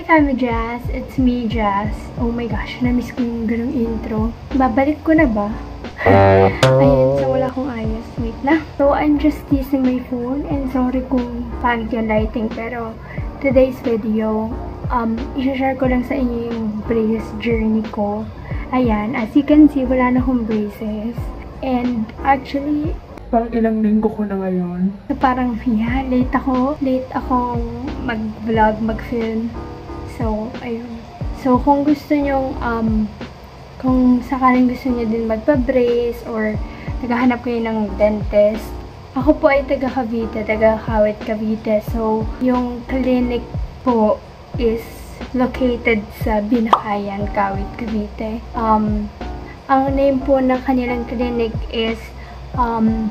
Fami Jazz! It's me, Jazz. Oh my gosh, na-miss ko yung ganong intro. Babalik ko na ba? Ayun, so wala akong ayos. Wait lang. So, I'm just using my phone and sorry kung pangit yung lighting, pero today's video, i-share ko lang sa inyo yung braces journey ko. Ayan, as you can see, wala na akong braces. And actually, parang ilang linggo ko na ngayon. So, parang, yeah, late akong mag-vlog, mag-film. So, ayun. So, kung gusto nyong, kung sakaling gusto nyo din magpa-brace or naghahanap kayo ng dentist, ako po ay taga Cavite, taga Kawit, Cavite. So, yung clinic po is located sa Binakayan, Kawit, Cavite. Ang name po ng kanilang clinic is, ang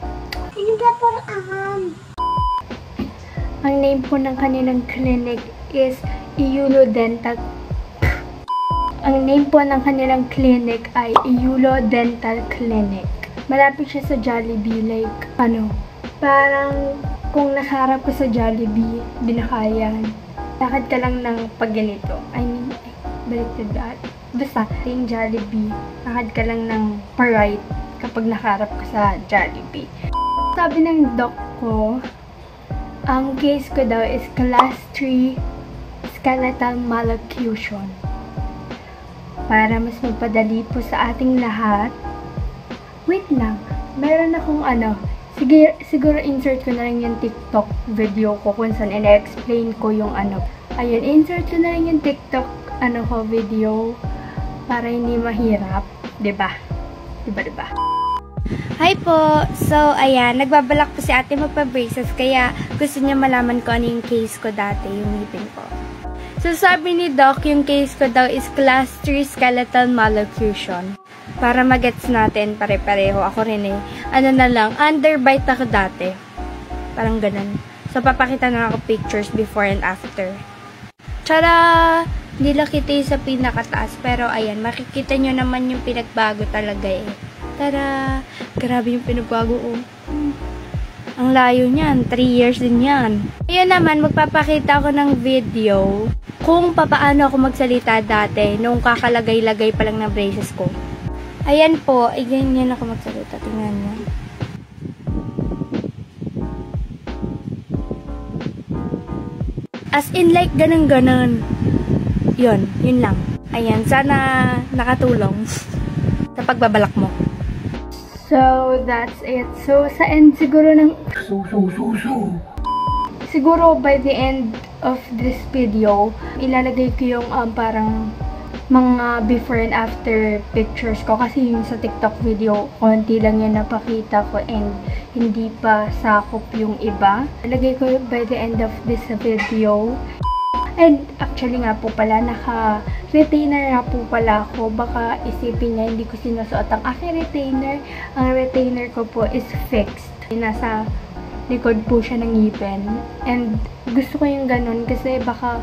name po ng kanilang clinic is Iulo Dental. Ang name po ng kanilang clinic ay Iulo Dental Clinic. Malapit siya sa Jollibee, like, parang kung nakaharap ka sa Jollibee, Binakayan, lakad ka lang ng pagganito. Baliktad ba? Basta, yung Jollibee, lakad ka lang ng pa-right kapag nakaharap ka sa Jollibee. Sabi ng doc ko, ang case ko daw is class 3 skeletal malocclusion. Para mas magpadali po sa ating lahat. Wait lang, meron akong siguro insert ko na lang yung TikTok video ko kung saan ina-explain ko yung Ayun, insert ko na lang yung TikTok video para hindi mahirap, 'di ba? Diba? Hi po! So, ayan, nagbabalak po si ate magpa-braces, kaya gusto niya malaman ko ano yung case ko dati, yung ngipin ko. So, sabi ni Doc, yung case ko daw is class 3 skeletal malocclusion. Para magets natin, pare-pareho. Ako rin eh. Underbite ako dati. Parang ganun. So, papakita na ako pictures before and after. Tara! Hindi lang kita yung sa pinakataas, pero ayan, makikita nyo naman yung pinagbago talaga eh. Tara! Grabe yung pinagbago oh. Ang layo niyan. 3 years din yan. Ayan naman, magpapakita ako ng video kung papaano ako magsalita dati nung kakalagay-lagay pa lang ng braces ko. Ayan po, ganyan ako magsalita. Tingnan niyo. As in like ganun-ganun. Yun lang. Ayan, sana nakatulong sa pagbabalak mo. So, that's it. So, sa end siguro ng... Siguro by the end of this video, ilalagay ko yung parang mga before and after pictures ko. Kasi yung sa TikTok video, konti lang yung napakita ko and hindi pa sakop yung iba. Ilalagay ko by the end of this video. And actually nga po pala, naka-retainer nga po pala ako. Baka isipin niya, hindi ko sinusuot ang aking retainer. Ang retainer ko po is fixed. Nasa likod po siya ng ngipin. And gusto ko yung ganun kasi baka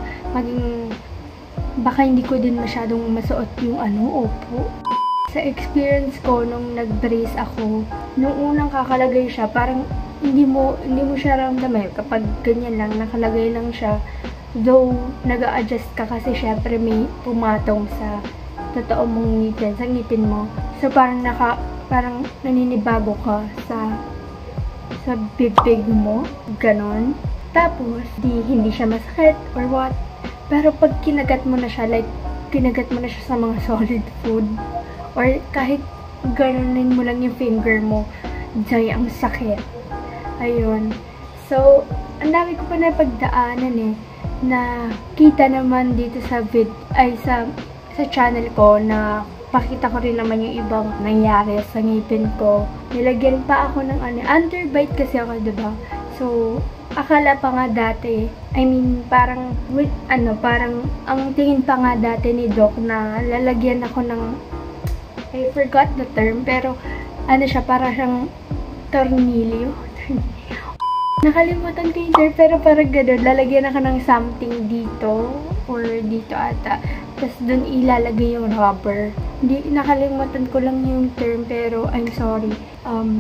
hindi ko din masyadong masuot yung opo. Sa experience ko, nung nag-brace ako, nung unang kakalagay siya, parang hindi mo siya ramdaman. Kapag ganyan lang, nakalagay lang siya. Though, nag-a-adjust ka kasi syempre may pumatong sa totoo mong ngipin, sa ngipin mo. So, parang naninibago ka sa bibig mo. Ganon. Tapos, hindi siya masakit or what. Pero pag kinagat mo na siya, like, kinagat mo na siya sa mga solid food, or kahit ganonin mo lang yung finger mo, ang sakit. Ayun. So, ang dami ko pa na pagdaanan eh, na kita naman dito sa channel ko na pakita ko rin naman yung ibang nangyari sa ngipin ko. Nilagyan pa ako ng underbite kasi ako, diba? So, akala pa nga dati, parang ang tingin pa nga dati ni Doc na lalagyan ako ng, I forgot the term, pero siya, para siyang tornilyo. Nakalimutan ko yung term, pero parang gano'n, lalagyan ako ng something dito, or dito ata. Tapos dun ilalagay yung rubber. Nakalimutan ko lang yung term, pero I'm sorry.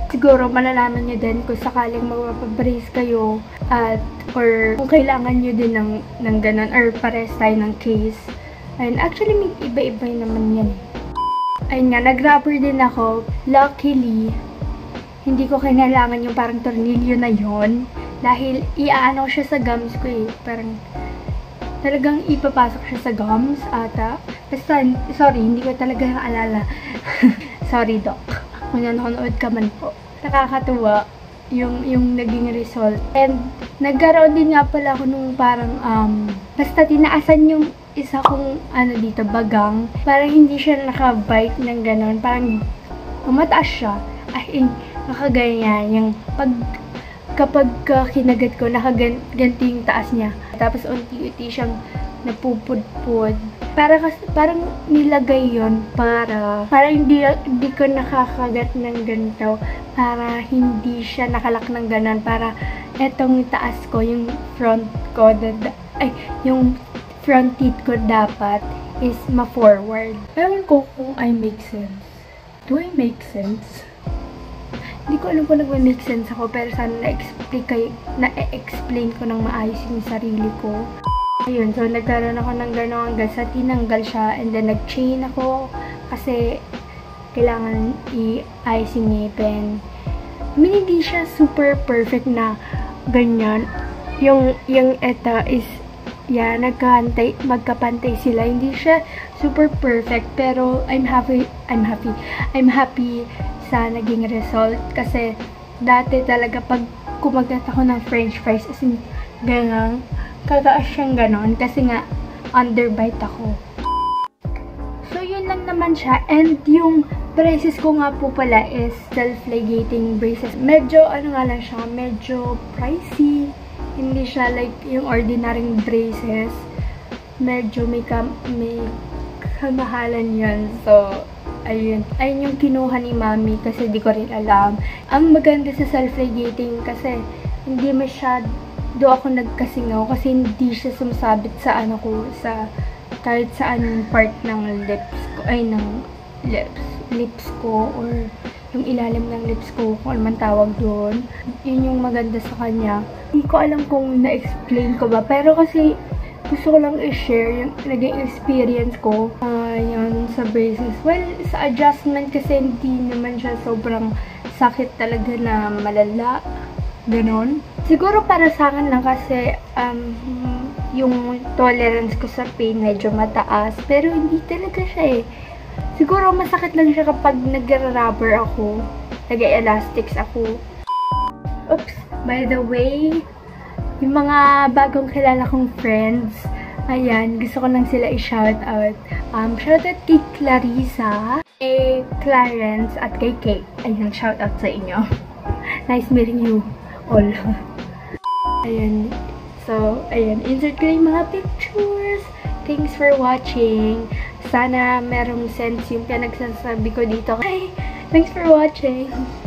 Siguro malalaman nyo din kung sakaling magpapabrace kayo at or kung kailangan nyo din ng ganun or pares tayo ng case. Ayun, actually may iba-iba naman yan. Ayun nga, nag-rubber din ako. Luckily, hindi ko kailangan yung parang tornilyo na yon dahil iaano siya sa gums ko eh. Parang talagang ipapasok siya sa gums ata. Basta, sorry, hindi ko talaga naalala. Sorry, Doc. Kung nanonood ka man po. Nakakatuwa yung naging result. And nagkaroon din nga pala ako nung parang, basta tinaasan yung isa kong, dito, bagang. Parang hindi siya nakabite ng ganon. Parang, mataas siya. Ay, nakaganyan. Yung kapag kinagat ko, nakaganti yung taas niya. Tapos, unti-unti siyang napupudpud. Parang nilagay yon para hindi ko nakakagat ng ganito. Para hindi siya nakalak ng ganon. Para etong taas ko, yung front ko, yung front teeth ko dapat is ma-forward. Ewan ko kung I make sense. Do I make sense? Hindi ko alam kung nag-make sense ako, pero sana na-explain ko ng maayos yung sarili ko. Ayun, so nagkaroon ako ng gano'n hanggang sa tinanggal siya, and then nag-chain ako kasi kailangan i-ayos yung ngipin. I mean, hindi siya super perfect na ganyan. Yung eta is magkapantay sila. Hindi siya super perfect, pero I'm happy sa naging result kasi dati talaga pag kumagat ako ng french fries as in ganang kagaas siyang ganon kasi nga underbite ako. So yun lang naman siya, and yung braces ko nga po pala is self-ligating braces. Medyo nga lang siya, medyo pricey. Hindi siya like yung ordinary braces. Medyo may kamahalan yun. So, ayun yung kinuha ni Mami kasi di ko rin alam. Ang maganda sa self-ligating kasi hindi masyado ako nagkasingaw kasi hindi siya sumasabit sa sa kahit saan part ng lips ko or yung ilalim ng lips ko, kung ano man tawag doon. Yun yung maganda sa kanya. Hindi ko alam kung na-explain ko ba, pero kasi gusto ko lang i-share yung naging experience ko yun sa braces. Well, sa adjustment kasi hindi naman siya sobrang sakit talaga na malala. Ganon. Siguro para sa akin lang kasi yung tolerance ko sa pain medyo mataas. Pero hindi talaga siya eh. Siguro masakit lang siya kapag nag-rubber ako. Nag-elastics ako. Oops! By the way, yung mga bagong kilala kong friends, ayan, gusto ko lang sila i-shout out. Shout out kay Clarissa, kay Clarence, at kay Kate. Ayan, shout out sa inyo. Nice meeting you all. Ayan. So, ayan, insert ko yung mga pictures. Thanks for watching. Sana merong sense yung pinagsasabi ko dito. Hi! Thanks for watching.